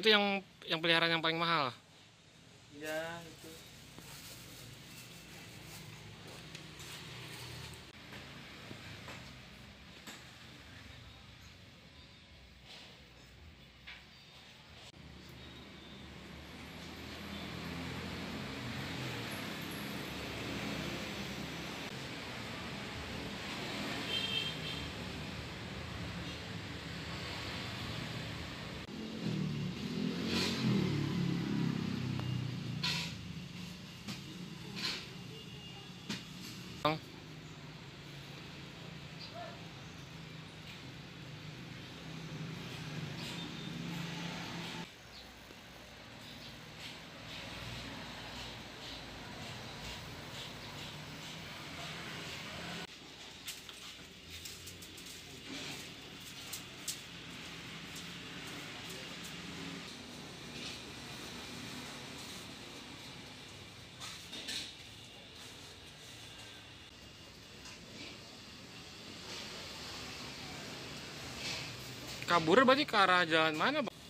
itu yang peliharaan yang paling mahal. Iya, itu. Kabur berarti ke arah jalan mana, Bang?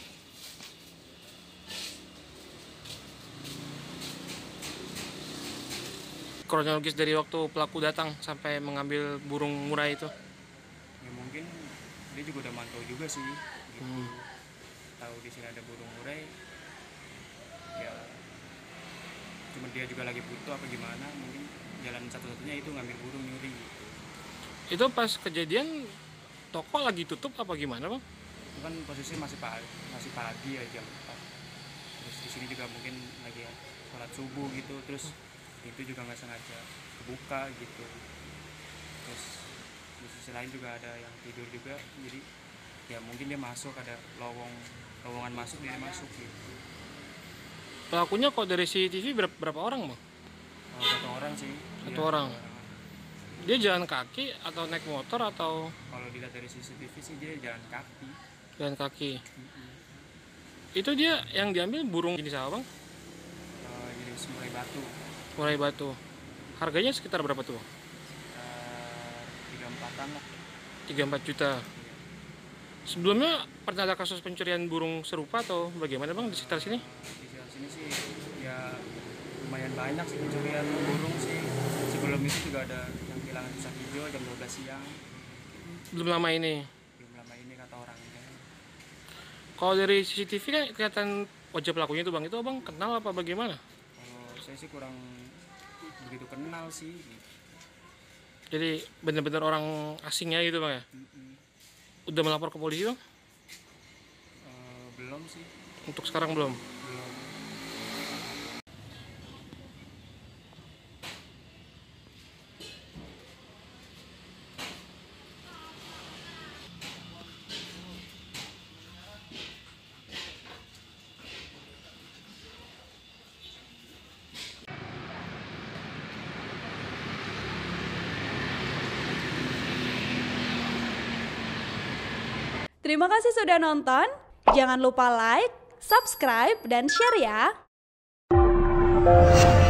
Kronologis dari waktu pelaku datang sampai mengambil burung murai itu. Ya mungkin dia juga udah mantau juga sih gitu. Tahu di sini ada burung murai, ya cuma dia juga lagi butuh apa gimana, mungkin jalan satu-satunya itu ngambil burung nyuri gitu. Itu pas kejadian toko lagi tutup apa gimana, Bang? Itu kan posisi masih pagi ya, jam 4. Terus di sini juga mungkin lagi ya, sholat subuh gitu, terus itu juga nggak sengaja kebuka gitu. Terus di sisi lain juga ada yang tidur juga, jadi ya mungkin dia masuk, ada lowongan masuk, dia masuk gitu. Pelakunya kok dari CCTV berapa orang, Bang? Satu orang sih. Satu orang. Dia jalan kaki atau naik motor atau? Kalau dilihat dari CCTV sih dia jalan kaki. Jalan kaki. Itu dia yang diambil burung jenis apa, Bang? Jenis murai batu. Murai batu. Harganya sekitar berapa tuh? 3-4an lah. 3-4 juta. Sebelumnya pernah ada kasus pencurian burung serupa atau bagaimana, Bang, di sekitar sini? Di sekitar sini sih ya lumayan banyak sih pencurian burung sih. Sebelum itu juga ada yang kehilangan pusat hijau jam 12 siang. Belum lama ini Kata orangnya. Kalau dari CCTV kan kelihatan wajah pelakunya itu, Bang. Itu Abang kenal apa bagaimana? Kalau saya sih kurang begitu kenal sih. Jadi benar-benar orang asingnya gitu, Bang ya? Udah melapor ke polisi, Bang? Belum sih. Untuk sekarang belum? Belum. Terima kasih sudah nonton. Jangan lupa like, subscribe, dan share ya.